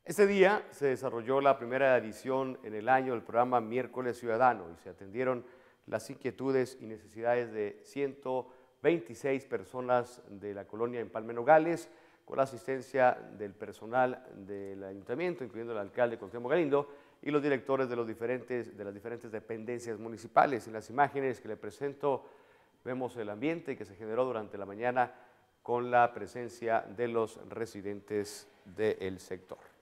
Este día se desarrolló la primera edición en el año del programa Miércoles Ciudadano y se atendieron las inquietudes y necesidades de 126 personas de la colonia Empalme Nogales, con la asistencia del personal del ayuntamiento, incluyendo el alcalde Cuauhtémoc Galindo y los directores de las diferentes dependencias municipales. En las imágenes que le presento vemos el ambiente que se generó durante la mañana con la presencia de los residentes del sector.